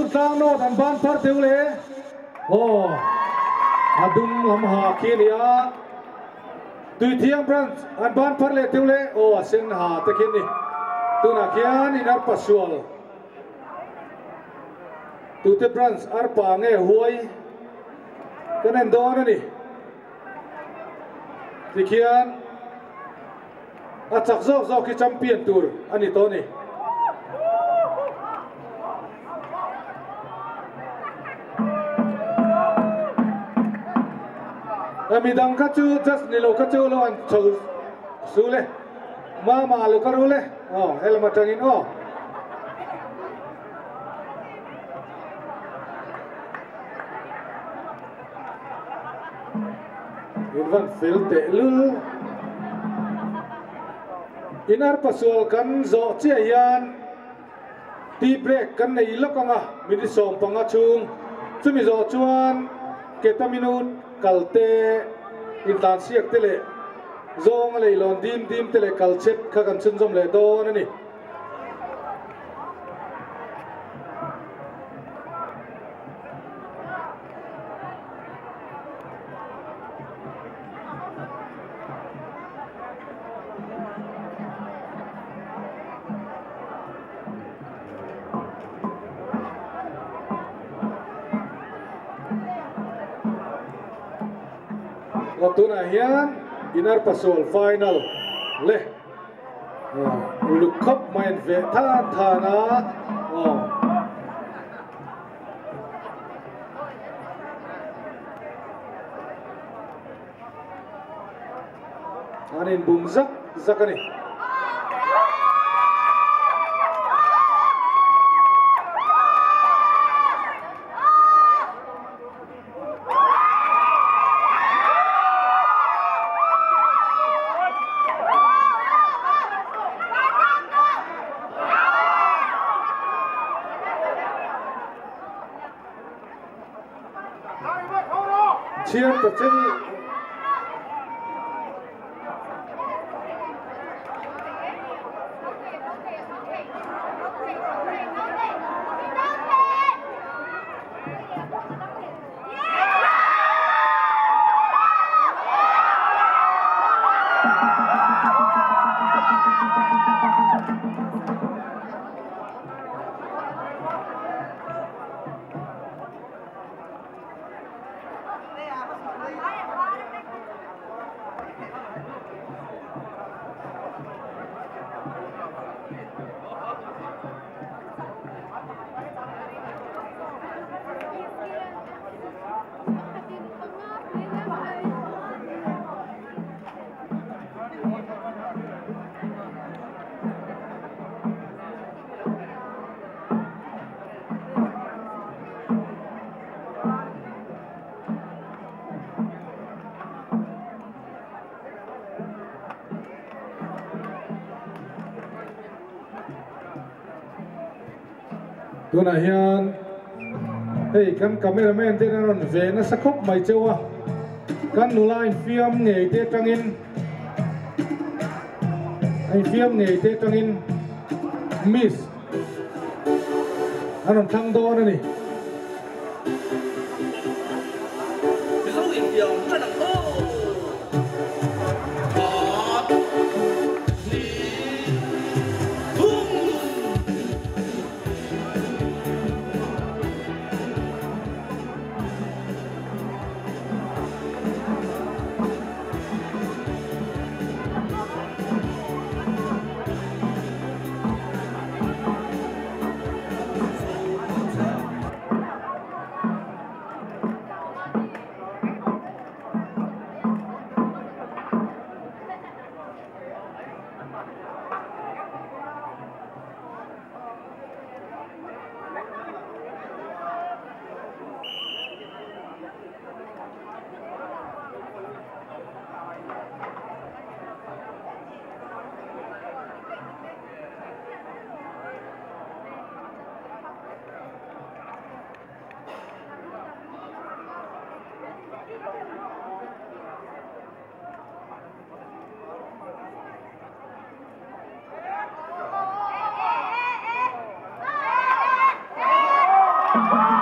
sang no dan ban par teu le oh adum lam ha ki nia tui thiang branch an ban par le teu le oh sen ha te kin ni tuna khian Inarpa sual tu te branch arpa nge huai kanen don ani tikhian achak zok zok ki champion tour ani to ni midang ka chu just ni lo ka chu lo an chau su le ma lo ka ru le oh helma tangin oh Invan filte lul Inarpa sual kan zo che yan ti break kan nei lokanga Mizoram panga chung chumi zo chuan ketaminut kalte intan siak tele zong le lon dim tele kalchet kha kan chun jom le don ani Tuna hian Inarpa sual final le lukop main ve than thana anin bung zakani cheer the city tuna hian hey kan cameraman te ron ve na sakop mai chewa kan nulain film ngei te tangin ai film ngei te tangin miss anon thang do na ni Wow!